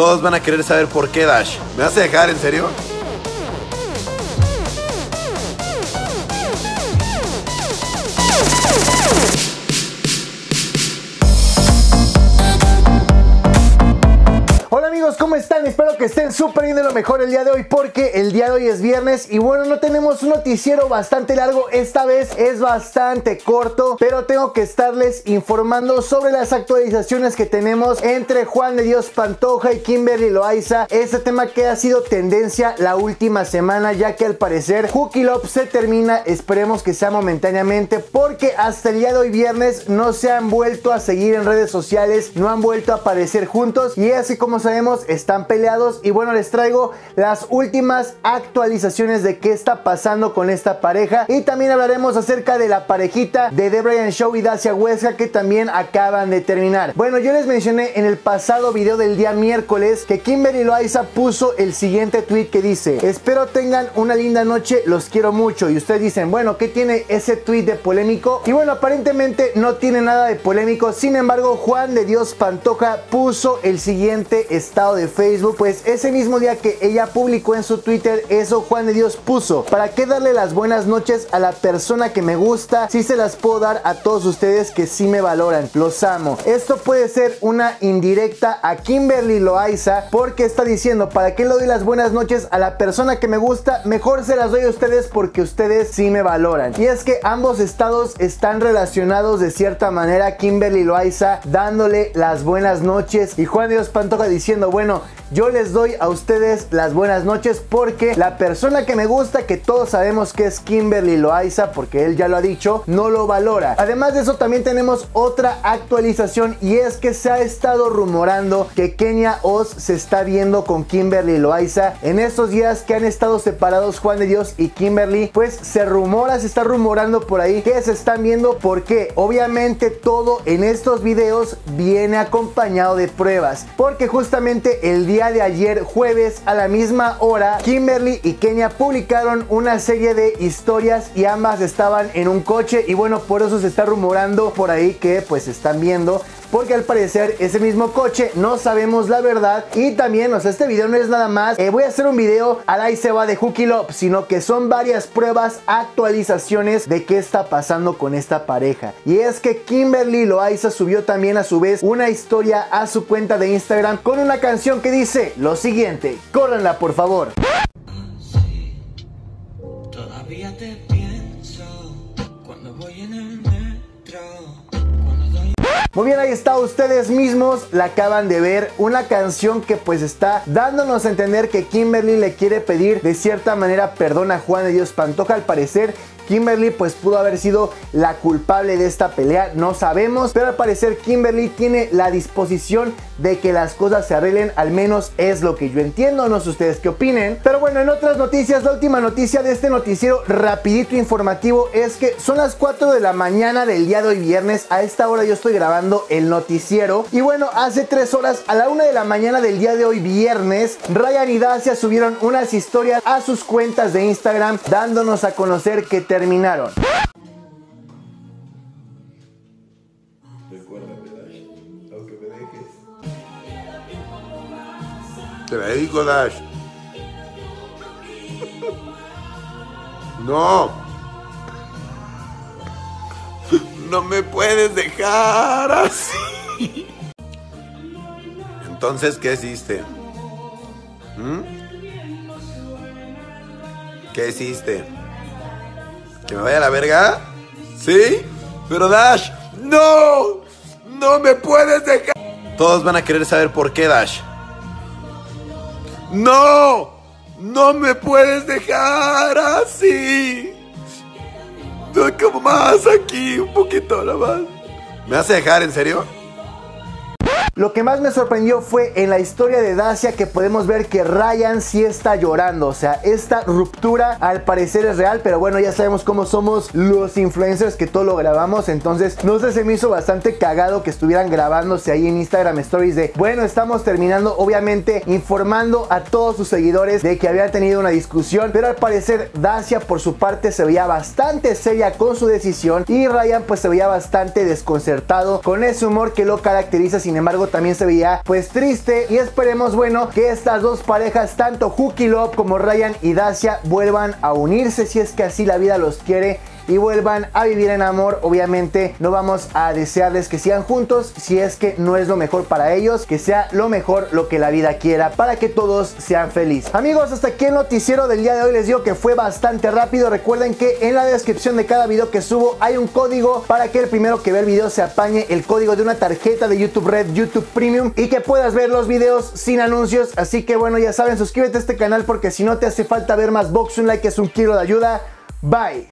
Todos van a querer saber por qué, Dash. ¿Me vas a dejar, en serio? Hola amigos, ¿cómo están? Espero que estén súper bien, de lo mejor el día de hoy, porque el día de hoy es viernes y bueno, no tenemos un noticiero bastante largo, esta vez es bastante corto, pero tengo que estarles informando sobre las actualizaciones que tenemos entre Juan de Dios Pantoja y Kimberly Loaiza. Este tema que ha sido tendencia la última semana, ya que al parecer Juki Love se termina, esperemos que sea momentáneamente, porque hasta el día de hoy viernes no se han vuelto a seguir en redes sociales, no han vuelto a aparecer juntos y así como sabemos están peleados. Y bueno, les traigo las últimas actualizaciones de qué está pasando con esta pareja y también hablaremos acerca de la parejita de The Brian Show y Dacia Huesca, que también acaban de terminar. Bueno, yo les mencioné en el pasado video del día miércoles que Kimberly Loaiza puso el siguiente tweet que dice: espero tengan una linda noche, los quiero mucho. Y ustedes dicen, bueno, ¿qué tiene ese tweet de polémico? Y bueno, aparentemente no tiene nada de polémico. Sin embargo, Juan de Dios Pantoja puso el siguiente estado de Facebook, pues ese mismo día que ella publicó en su Twitter eso, Juan de Dios puso: ¿para qué darle las buenas noches a la persona que me gusta si se las puedo dar a todos ustedes que sí me valoran? Los amo. Esto puede ser una indirecta a Kimberly Loaiza, porque está diciendo: ¿para qué le doy las buenas noches a la persona que me gusta? Mejor se las doy a ustedes porque ustedes sí me valoran. Y es que ambos estados están relacionados de cierta manera. Kimberly Loaiza dándole las buenas noches y Juan de Dios Pantoja diciendo: bueno, yo les doy a ustedes las buenas noches porque la persona que me gusta, que todos sabemos que es Kimberly Loaiza, porque él ya lo ha dicho, no lo valora. Además de eso, también tenemos otra actualización, y es que se ha estado rumorando que Kenia Oz se está viendo con Kimberly Loaiza. En estos días que han estado separados Juan de Dios y Kimberly, pues se está rumorando por ahí que se están viendo, porque obviamente todo en estos videos viene acompañado de pruebas, porque justamente el día de ayer jueves a la misma hora Kimberly y Kenia publicaron una serie de historias y ambas estaban en un coche, y bueno, por eso se está rumorando por ahí que pues se están viendo, porque al parecer ese mismo coche, no sabemos la verdad. Y también, o sea, este video no es nada más voy a hacer un video al ahí se va de Juki Love, sino que son varias pruebas, actualizaciones de qué está pasando con esta pareja. Y es que Kimberly Loaiza subió también a su vez una historia a su cuenta de Instagram con una canción que dice lo siguiente, córranla por favor. Sí, todavía te pienso cuando voy en el metro. Muy bien, ahí está, ustedes mismos la acaban de ver, una canción que pues está dándonos a entender que Kimberly le quiere pedir de cierta manera perdón a Juan de Dios Pantoja. Al parecer Kimberly pues pudo haber sido la culpable de esta pelea, no sabemos, pero al parecer Kimberly tiene la disposición de que las cosas se arreglen, al menos es lo que yo entiendo, no sé ustedes qué opinen. Pero bueno, en otras noticias, la última noticia de este noticiero rapidito informativo es que son las 4 de la mañana del día de hoy viernes. A esta hora yo estoy grabando el noticiero y bueno, hace 3 horas a la 1 de la mañana del día de hoy viernes, Ryan y Dacia subieron unas historias a sus cuentas de Instagram dándonos a conocer que terminaron. Recuérdame, Dash, aunque me dejes. Te la dedico, Dash. No. No me puedes dejar así. Entonces, ¿qué hiciste? ¿Qué hiciste? ¿Que me vaya a la verga? ¿Sí? Pero Dash, ¡no! ¡No me puedes dejar! Todos van a querer saber por qué, Dash. ¡No! ¡No me puedes dejar así! No, como más aquí, un poquito nada más. ¿Me vas a dejar, en serio? Lo que más me sorprendió fue en la historia de Dacia, que podemos ver que Ryan sí está llorando. O sea, esta ruptura al parecer es real, pero bueno, ya sabemos cómo somos los influencers, que todo lo grabamos. Entonces, no sé, se me hizo bastante cagado que estuvieran grabándose ahí en Instagram Stories de, bueno, estamos terminando, obviamente informando a todos sus seguidores de que habían tenido una discusión, pero al parecer Dacia por su parte se veía bastante seria con su decisión y Ryan pues se veía bastante desconcertado con ese humor que lo caracteriza. Sin embargo, embargo también se veía pues triste, y esperemos, bueno, que estas dos parejas, tanto Huki Love como Ryan y Dacia, vuelvan a unirse si es que así la vida los quiere y vuelvan a vivir en amor. Obviamente no vamos a desearles que sigan juntos si es que no es lo mejor para ellos, que sea lo mejor lo que la vida quiera para que todos sean felices. Amigos, hasta aquí el noticiero del día de hoy. Les digo que fue bastante rápido. Recuerden que en la descripción de cada video que subo hay un código para que el primero que ve el video se apañe el código de una tarjeta de YouTube Red, YouTube Premium, y que puedas ver los videos sin anuncios. Así que bueno, ya saben, suscríbete a este canal porque si no te hace falta ver más box, un like es un kilo de ayuda. Bye.